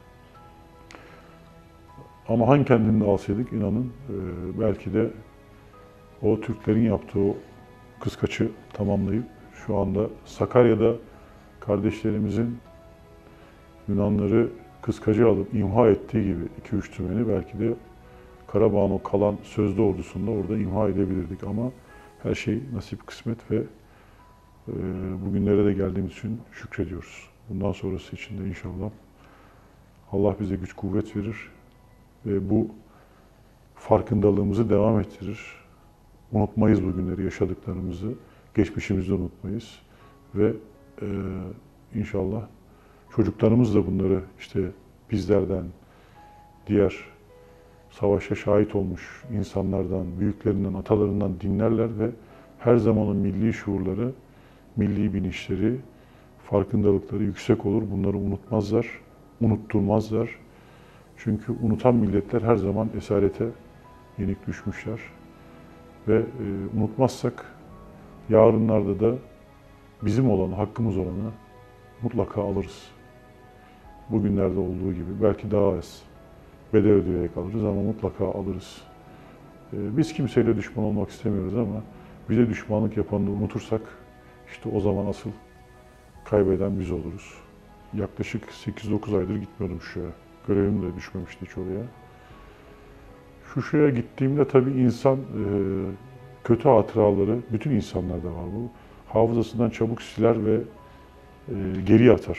Ama Han kendini de alsaydık inanın belki de o Türklerin yaptığı o kıskaçı tamamlayıp şu anda Sakarya'da kardeşlerimizin Yunanları kıskacı alıp imha ettiği gibi 2-3 tümeni belki de Karabağ'ın o kalan sözlü ordusunda orada imha edebilirdik ama her şey nasip kısmet ve bugünlere de geldiğimiz için şükrediyoruz. Bundan sonrası için de inşallah Allah bize güç kuvvet verir ve bu farkındalığımızı devam ettirir. Unutmayız bugünleri, yaşadıklarımızı, geçmişimizi unutmayız ve inşallah çocuklarımız da bunları işte bizlerden, diğer savaşa şahit olmuş insanlardan, büyüklerinden, atalarından dinlerler ve her zaman o milli şuurları, milli bilinçleri, farkındalıkları yüksek olur. Bunları unutmazlar, unutturmazlar. Çünkü unutan milletler her zaman esarete yenik düşmüşler. Ve unutmazsak yarınlarda da bizim olanı, hakkımız olanı mutlaka alırız. Bugünlerde olduğu gibi belki daha az bedel ödeyerek alırız ama mutlaka alırız. Biz kimseyle düşman olmak istemiyoruz ama bize düşmanlık yapanı da unutursak işte o zaman asıl kaybeden biz oluruz. Yaklaşık 8-9 aydır gitmiyordum Şuşa'ya. Görevim de düşmemişti hiç oraya. Şuşa'ya gittiğimde tabii insan kötü hatıraları, bütün insanlarda var bu. Hafızasından çabuk siler ve geriye atar.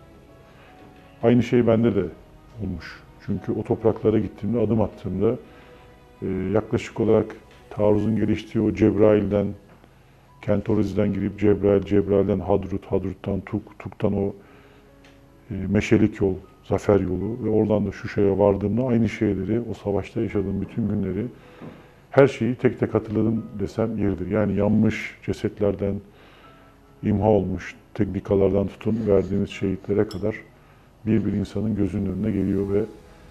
Aynı şey bende de olmuş. Çünkü o topraklara gittiğimde, adım attığımda yaklaşık olarak taarruzun geliştiği o Cebrail'den, Kentoriz'den girip Cebrail'den Hadrut, Hadrut'tan Tuk, Tuk'tan o Meşelik yol, Zafer yolu ve oradan da Şuşa'ya vardığımda aynı şeyleri, o savaşta yaşadığım bütün günleri, her şeyi tek tek hatırladım desem yeridir. Yani yanmış cesetlerden, imha olmuş teknikalardan tutun verdiğimiz şehitlere kadar bir insanın gözünün önüne geliyor ve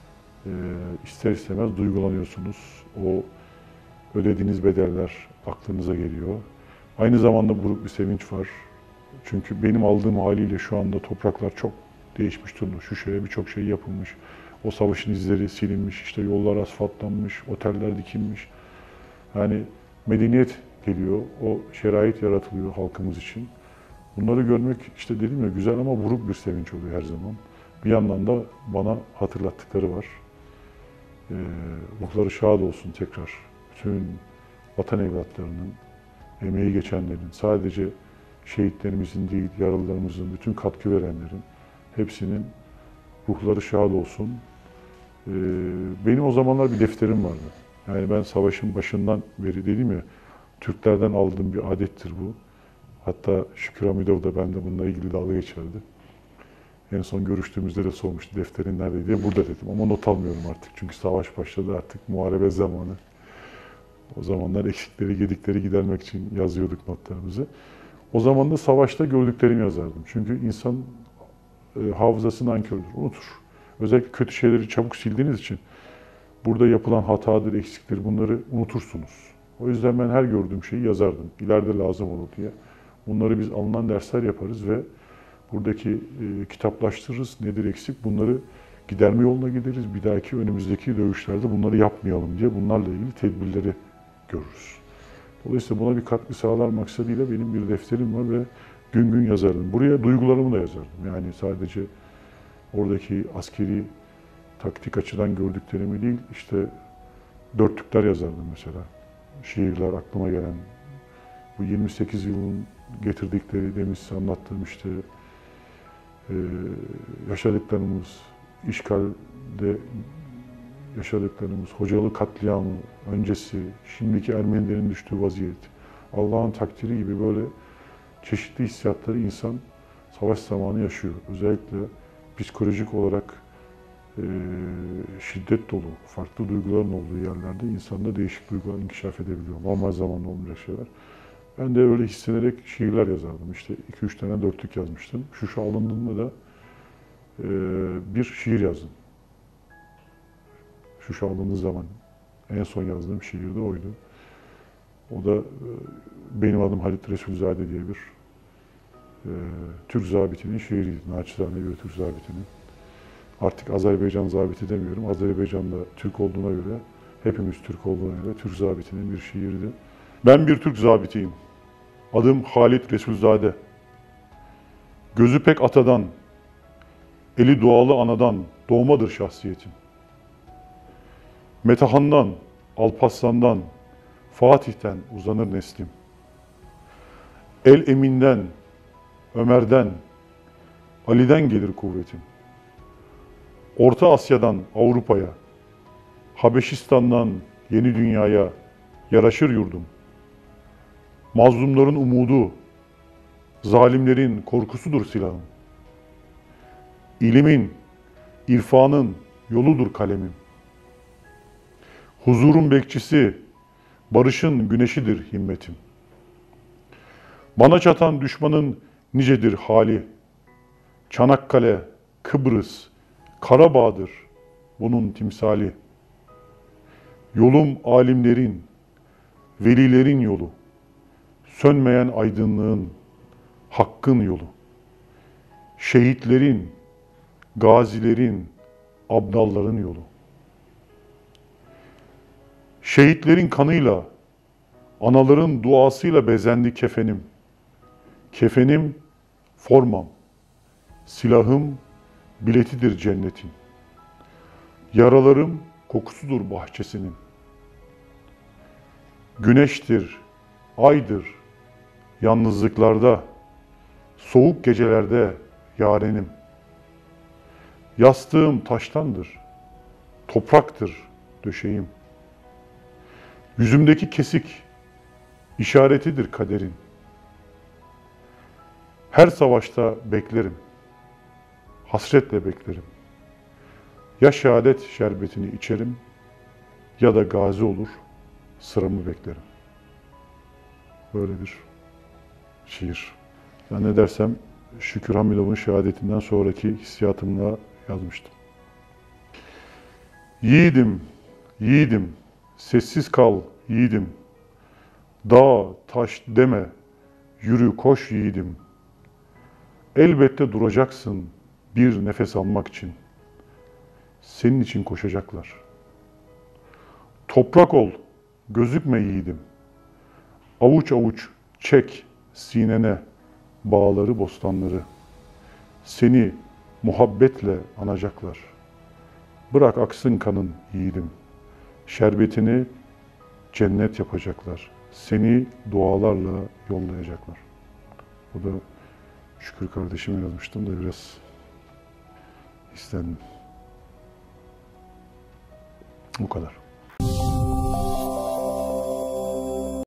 ister istemez duygulanıyorsunuz. O ödediğiniz bedeller aklınıza geliyor. Aynı zamanda buruk bir sevinç var. Çünkü benim aldığım haliyle şu anda topraklar çok değişmiş durumda. Şuşa'ya birçok şey yapılmış. O savaşın izleri silinmiş, işte yollar asfaltlanmış, oteller dikilmiş. Yani medeniyet geliyor, o şerait yaratılıyor halkımız için. Bunları görmek işte dedim ya güzel ama buruk bir sevinç oluyor her zaman. Bir yandan da bana hatırlattıkları var. Ruhları şad olsun tekrar. Bütün vatan evlatlarının, emeği geçenlerin, sadece şehitlerimizin değil, yaralılarımızın, bütün katkı verenlerin hepsinin ruhları şad olsun. Benim o zamanlar bir defterim vardı. Yani ben savaşın başından beri dedim ya, Türklerden aldığım bir adettir bu. Hatta Şükür Hamidov da bende bununla ilgili dalga geçerdi. En son görüştüğümüzde de sormuştu defterin nerede diye. Burada dedim ama not almıyorum artık. Çünkü savaş başladı artık muharebe zamanı. O zamanlar eksikleri, gedikleri gidermek için yazıyorduk notlarımızı. O zaman da savaşta gördüklerimi yazardım. Çünkü insan hafızası nankördür, unutur. Özellikle kötü şeyleri çabuk sildiğiniz için burada yapılan hatadır, eksiktir bunları unutursunuz. O yüzden ben her gördüğüm şeyi yazardım. İleride lazım olur diye. Bunları biz alınan dersler yaparız ve buradaki kitaplaştırırız. Nedir eksik? Bunları giderme yoluna gideriz. Bir dahaki önümüzdeki dövüşlerde bunları yapmayalım diye bunlarla ilgili tedbirleri görürüz. Dolayısıyla buna bir katkı sağlar maksadıyla benim bir defterim var ve gün gün yazardım. Buraya duygularımı da yazardım. Yani sadece oradaki askeri taktik açıdan gördüklerimi değil, işte dörtlükler yazardım mesela. Şiirler aklıma gelen, bu 28 yılın getirdikleri, demin size anlattığım işte yaşadıklarımız, işgalde yaşadıklarımız, Hocalı katliamı öncesi, şimdiki Ermenilerin düştüğü vaziyet, Allah'ın takdiri gibi böyle çeşitli hissiyatları insan savaş zamanı yaşıyor. Özellikle psikolojik olarak şiddet dolu, farklı duyguların olduğu yerlerde insanda değişik duygular inkişaf edebiliyor. Normal zamanda olmayacak şeyler. Ben de öyle hissederek şiirler yazardım. İşte 2-3 tane dörtlük yazmıştım. Şuşa alındığında da bir şiir yazdım. Şuşa alındığı zaman en son yazdığım şiir de oydu. O da benim adım Halit Resulzade diye bir Türk zabitinin şiiriydi. Naçizane bir Türk zabitinin. Artık Azerbaycan zabiti demiyorum. Azerbaycan'da Türk olduğuna göre, hepimiz Türk olduğuna göre Türk zabitinin bir şiirdi. Ben bir Türk zabitiyim. Adım Halit Resulzade. Gözü pek atadan, eli dualı anadan doğmadır şahsiyetim. Metehan'dan, Alparslan'dan, Fatih'ten uzanır neslim. El Emin'den, Ömer'den, Ali'den gelir kuvvetim. Orta Asya'dan Avrupa'ya, Habeşistan'dan yeni dünyaya yaraşır yurdum. Mazlumların umudu, zalimlerin korkusudur silahım. İlimin, irfanın yoludur kalemim. Huzurun bekçisi, barışın güneşidir himmetim. Bana çatan düşmanın nicedir hali. Çanakkale, Kıbrıs, Karabağ'dır bunun timsali. Yolum alimlerin, velilerin yolu. Sönmeyen aydınlığın, hakkın yolu. Şehitlerin, gazilerin, abdalların yolu. Şehitlerin kanıyla, anaların duasıyla bezendi kefenim. Kefenim, formam. Silahım, biletidir cennetin. Yaralarım, kokusudur bahçesinin. Güneştir, aydır, yalnızlıklarda, soğuk gecelerde yarenim. Yastığım taştandır, topraktır döşeğim. Yüzümdeki kesik, işaretidir kaderin. Her savaşta beklerim, hasretle beklerim. Ya şehadet şerbetini içerim ya da gazi olur, sıramı beklerim. Böyle bir şiir. Zannedersem Şükür Hamilov'un şehadetinden sonraki hissiyatımla yazmıştım. Yiğidim, yiğidim, sessiz kal yiğidim. Dağ, taş deme, yürü koş yiğidim. Elbette duracaksın bir nefes almak için. Senin için koşacaklar. Toprak ol, gözükme yiğidim. Avuç avuç çek sinene bağları, bostanları. Seni muhabbetle anacaklar. Bırak aksın kanın yiğidim. Şerbetini cennet yapacaklar. Seni dualarla yollayacaklar. Bu da Şükür kardeşime yazmıştım da biraz istendim. Bu kadar.